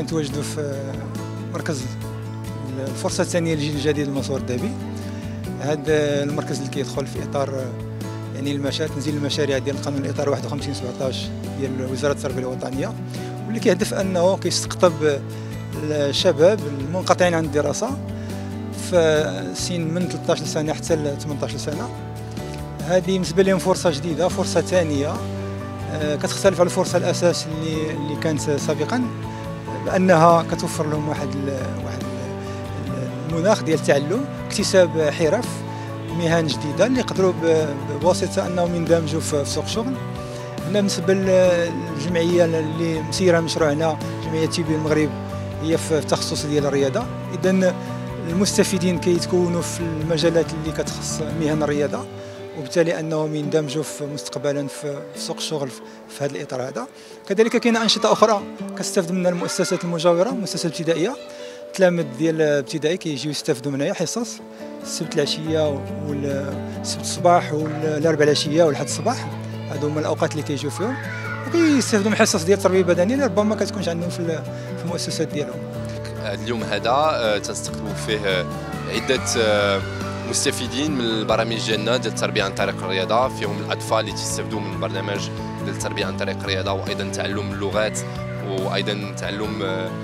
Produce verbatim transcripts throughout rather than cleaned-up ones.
كنتواجدوا في مركز الفرصه الثانيه للجيل الجديد للمنصور الذهبي. هذا المركز اللي كيدخل في اطار يعني المشاريع تنزيل المشاريع ديال القانون الاطار واحد وخمسين سبعطاش ديال وزاره التربيه الوطنيه، واللي كيهدف انه كيستقطب الشباب المنقطعين عن الدراسه في سن من ثلاثطاش سنه حتى ل ثمنطاش سنه. هذه بالنسبه لهم فرصه جديده، فرصه ثانيه كتختلف على الفرصه الاساس اللي اللي كانت سابقا، بانها كتوفر لهم واحد واحد المناخ ديال التعلم، اكتساب حرف، مهن جديده اللي يقدروا بواسطه انهم يندمجوا في سوق الشغل. هنا بالنسبه للجمعيه اللي مسيره مشروعنا جمعيه تيبي المغرب هي في التخصص ديال الرياضه، اذا المستفيدين كيتكونوا في المجالات اللي كتخص مهن الرياضه، وبالتالي انهم يندمجوا في مستقبلا في سوق الشغل في هذا الاطار هذا. كذلك كاينه انشطه اخرى كتستافد منها المؤسسات المجاوره، المؤسسات الابتدائيه، التلاميذ ديال الابتدائي كيجيو يستافدوا منها حصص السبت العشيه والسبت الصباح والاربعاء العشيه والحد الصباح، هادو هما الاوقات اللي كيجيو فيهم وكيستافدوا من حصص ديال التربيه البدنيه اللي ربما ما كتكونش عندهم في في المؤسسات ديالهم. اليوم هذا تنستقبلوا فيه عده مستفيدين من البرامج ديالنا ديال التربيه عن طريق الرياضه، فيهم الاطفال اللي تيستافدوا من البرنامج ديال التربيه عن طريق الرياضه، وايضا تعلم اللغات، وايضا تعلم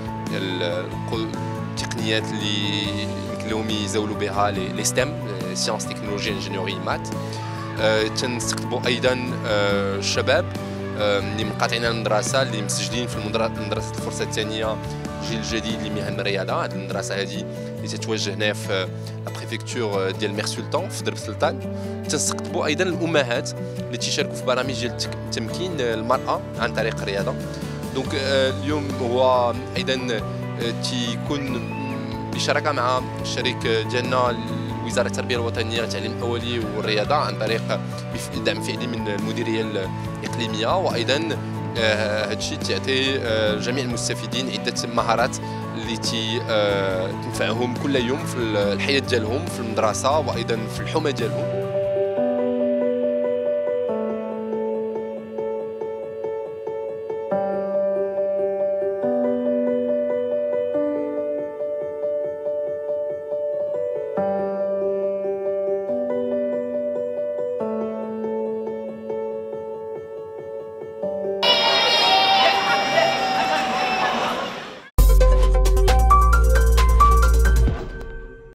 التقنيات اللي يمكن لهم يزاولوا بها لي ستيم، سيونس تكنولوجيا انجينيوري مات. تنستقطبوا ايضا الشباب اللي منقطعين عن المدرسه، اللي مسجلين في مدرسه الفرصه الثانيه الجيل الجديد لمهن الرياضه. هذه المدرسه هذه اللي تتوجه هنا في لا بريفكتور ديال مير سلطان في درب سلطان. تنستقطبوا ايضا الامهات اللي تيشاركوا في برامج ديال تمكين المراه عن طريق الرياضه. دونك اليوم هو ايضا تيكون بشراكه مع الشريك ديالنا وزاره التربيه الوطنيه والتعليم الاولي والرياضه عن طريق دعم فعلي من المديريه الاقليميه، وايضا هذا الشيء تعطي جميع المستفيدين عده مهارات اللي تنفعهم كل يوم في الحياه ديالهم في المدرسه وايضا في الحومه ديالهم.